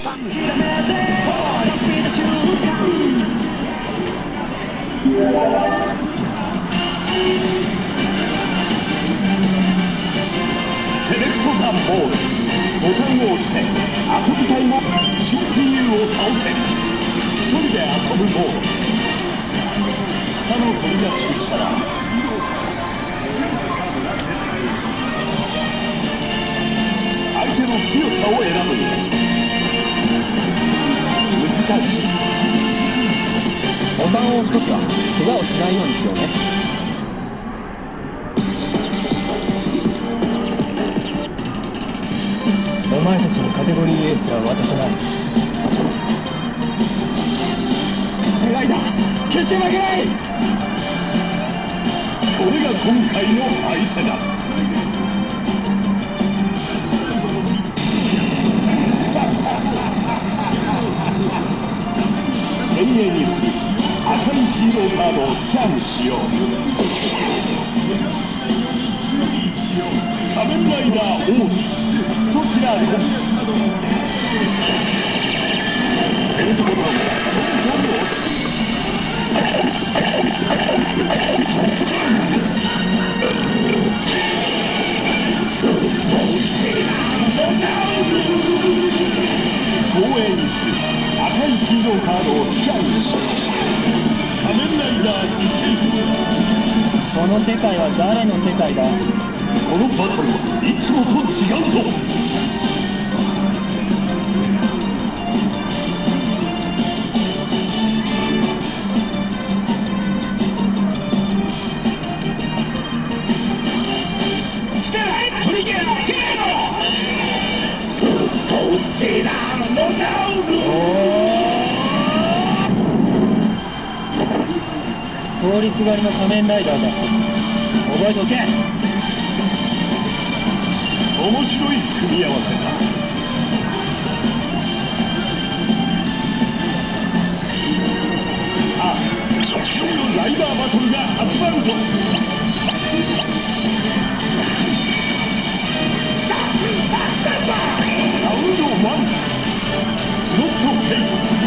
セレクトザボール、ボタンを押して遊びたいも新親友を倒せ。一人で遊ぶボール。他の飛び出ししたら相手の強さを選ぶんだ。難しい。 ボタンを押すときは怪我をしないようにしようね。お前たちにカテゴリーエースは渡さない。 願いだ、決して負けない。これが今回の相手だ。遠泳に赤いヒーローカードをスキャンしよう。仮面ライダーオース、どちらですか。ベルトボタンをどんどん押す。公園に赤いヒーローカードをスキャンし仮面ライダーこの世界は誰の世界だ。 このバトルはいつもと違うぞ。 通りすがりの仮面ライダーだ。覚えておけ。 面白い組み合わせだ。ああ、いよいよライダーバトルが始まるぞ。ラウンド1、ノットフェイス。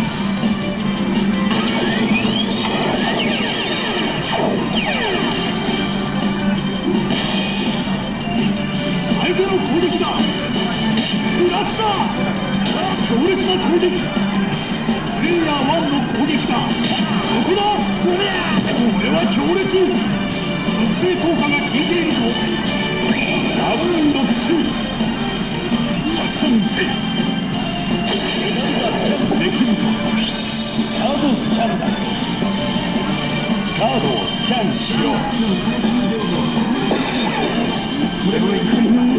相手の攻撃だ。ブラスター、強烈な攻撃。プレイヤー1の攻撃だ。ここだ。これは強烈。特定効果が効いているぞ。ラウンド2、作戦フェイス。何がスキャンできるのか。カードスキャンだ。カードをスキャンしよう。これはいかんな。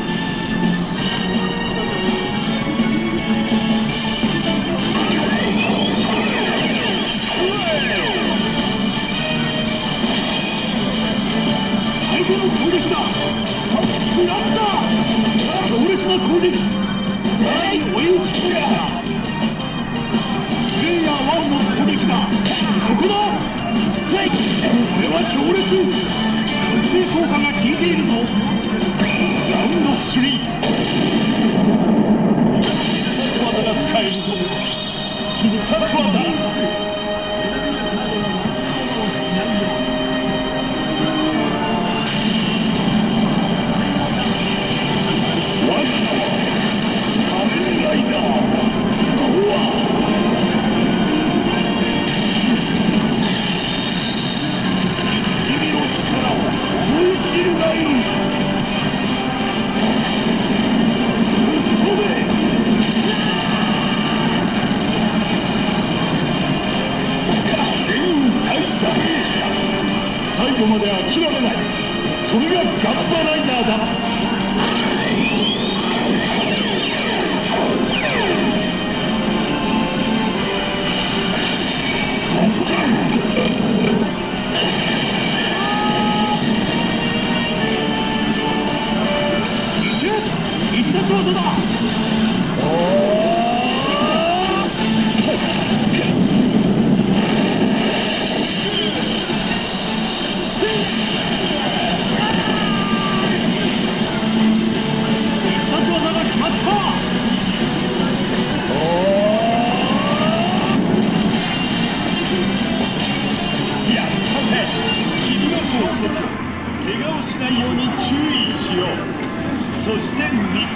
相手の攻撃だ。ブラスター、強烈な攻撃。追いつくや。プレイヤー1の攻撃だ。ここだ。これは強烈。特定効果が効いているぞ。ラウンド3、必殺技が使えるぞ。必殺技。最後まで諦めない。それがガッバライダーだ。必殺技だ。 怪我をしないように注意しよう。そして2、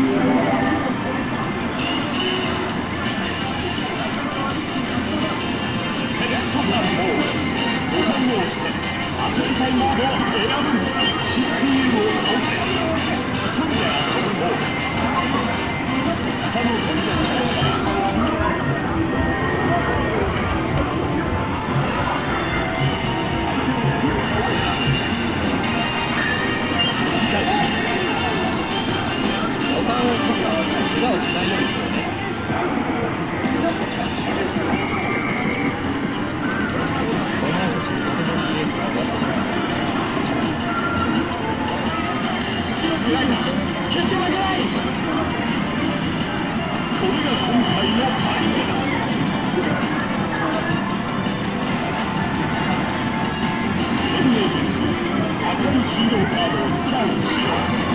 セレクトカーモード。ボタンを押して遊びたいモードを選ぶ。CPU を倒せ。一人で遊ぶモード。他の扉に押したらボタンを押すときは怪我をしないようにしようね。 グライダー決して負けない。これが今回の相手だ。エンゲージ赤いヒーローカードをスキャンしよう。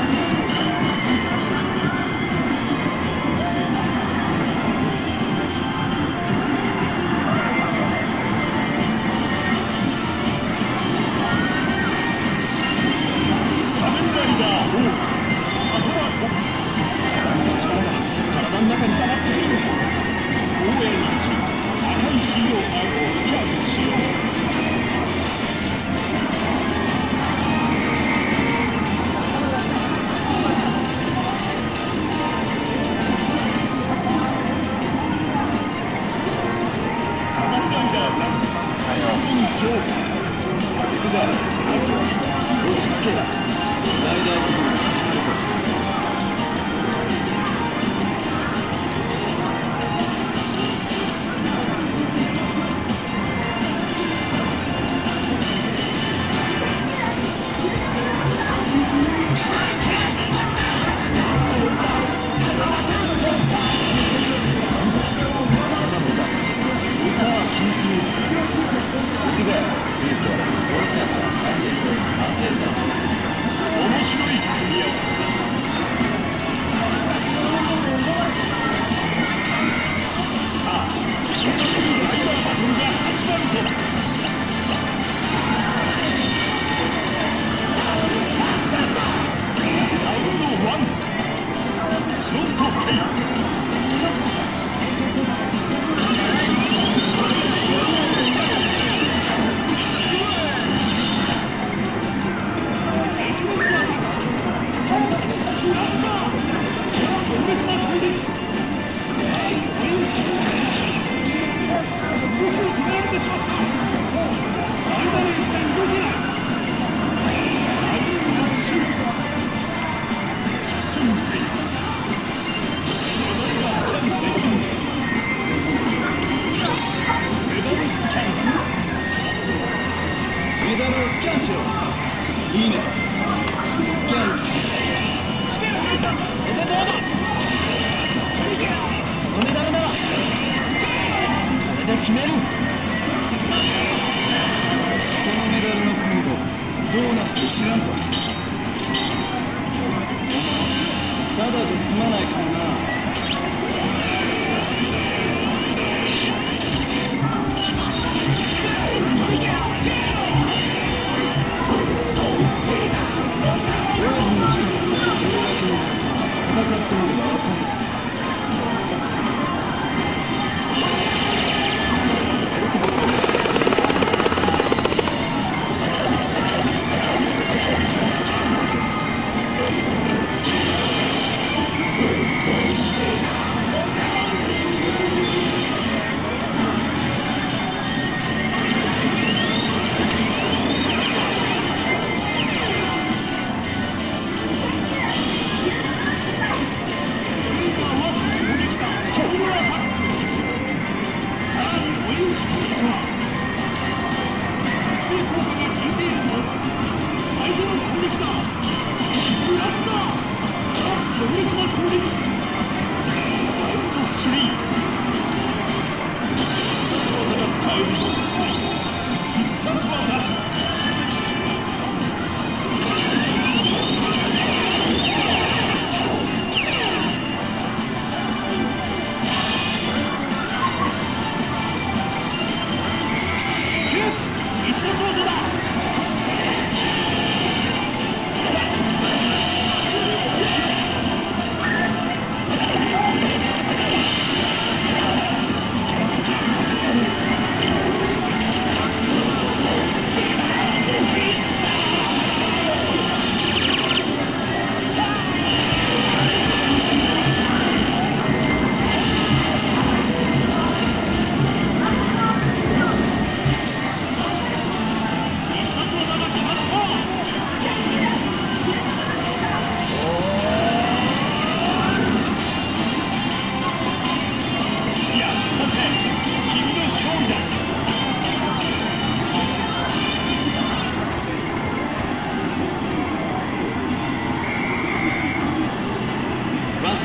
仮面ライダーオーあとは体の中に溜まっている。応援赤いヒーローカードをスキャンしよう。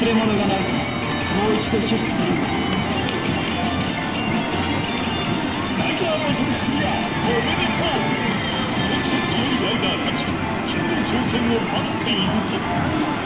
れ物がない。もう一度チェックする。 ライダーバトルクリアおめでとう。本当に良いライダーたち君の挑戦を待っているぞ。